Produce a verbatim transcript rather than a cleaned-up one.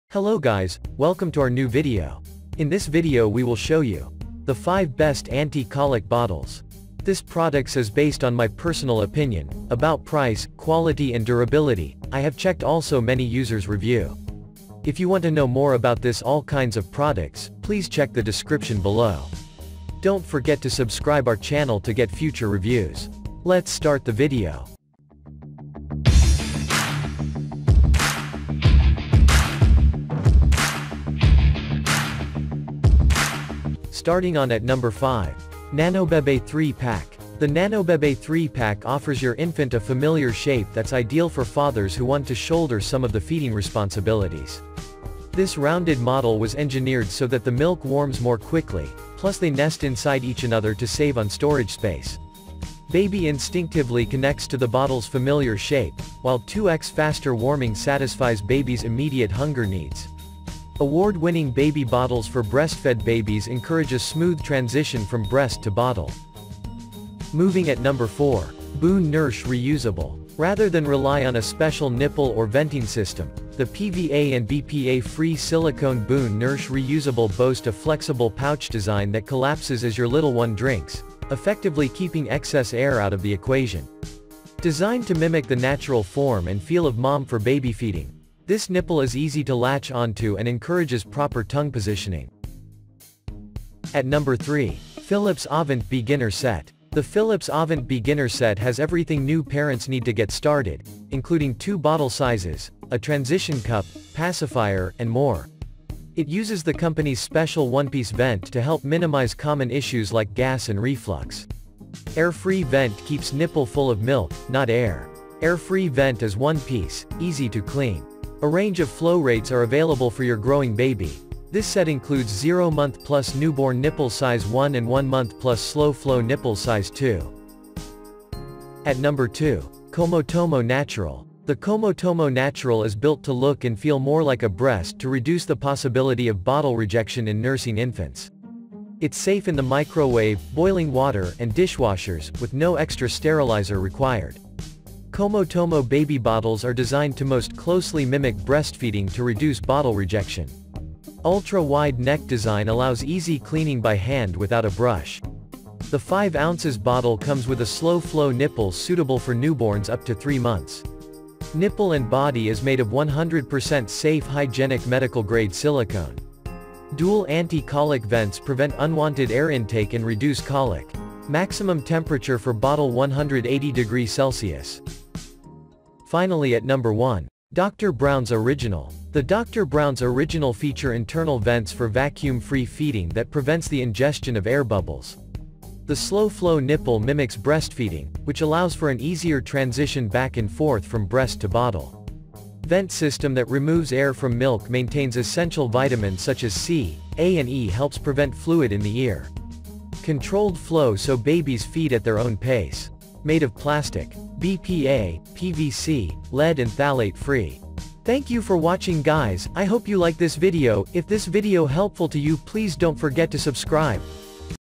Hello guys, welcome to our new video. In this video we will show you the five best anti-colic bottles. This product is based on my personal opinion, about price, quality and durability. I have checked also many users' review. If you want to know more about this all kinds of products, please check the description below. Don't forget to subscribe our channel to get future reviews. Let's start the video. Starting on at number five. NanoBebe three pack. The NanoBebe three pack offers your infant a familiar shape that's ideal for fathers who want to shoulder some of the feeding responsibilities. This rounded model was engineered so that the milk warms more quickly, plus they nest inside each other to save on storage space. Baby instinctively connects to the bottle's familiar shape, while two x faster warming satisfies baby's immediate hunger needs. Award-winning baby bottles for breastfed babies encourage a smooth transition from breast to bottle. Moving at number four. Boon Nourish Reusable. Rather than rely on a special nipple or venting system, the P V A and B P A-free silicone Boon Nourish Reusable boast a flexible pouch design that collapses as your little one drinks, effectively keeping excess air out of the equation. Designed to mimic the natural form and feel of mom for baby feeding, this nipple is easy to latch onto and encourages proper tongue positioning. At number three. Philips Avent Beginner Set. The Philips Avent Beginner Set has everything new parents need to get started, including two bottle sizes, a transition cup, pacifier, and more. It uses the company's special one-piece vent to help minimize common issues like gas and reflux. Air-free vent keeps nipple full of milk, not air. Air-free vent is one piece, easy to clean. A range of flow rates are available for your growing baby. This set includes zero month plus newborn nipple size one and one month plus slow flow nipple size two. At number two. Comotomo Natural. The Comotomo Natural is built to look and feel more like a breast to reduce the possibility of bottle rejection in nursing infants. It's safe in the microwave, boiling water, and dishwashers, with no extra sterilizer required. Comotomo baby bottles are designed to most closely mimic breastfeeding to reduce bottle rejection. Ultra-wide neck design allows easy cleaning by hand without a brush. The five ounces bottle comes with a slow-flow nipple suitable for newborns up to three months. Nipple and body is made of one hundred percent safe hygienic medical-grade silicone. Dual anti-colic vents prevent unwanted air intake and reduce colic. Maximum temperature for bottle one hundred eighty degrees Celsius. Finally at number one. Doctor Brown's Original. The Doctor Brown's Original feature internal vents for vacuum-free feeding that prevents the ingestion of air bubbles. The slow-flow nipple mimics breastfeeding, which allows for an easier transition back and forth from breast to bottle. Vent system that removes air from milk maintains essential vitamins such as C, A and E helps prevent fluid in the ear. Controlled flow so babies feed at their own pace. Made of plastic, B P A, P V C, lead and phthalate free. Thank you for watching guys, I hope you like this video. If this video helpful to you, please don't forget to subscribe.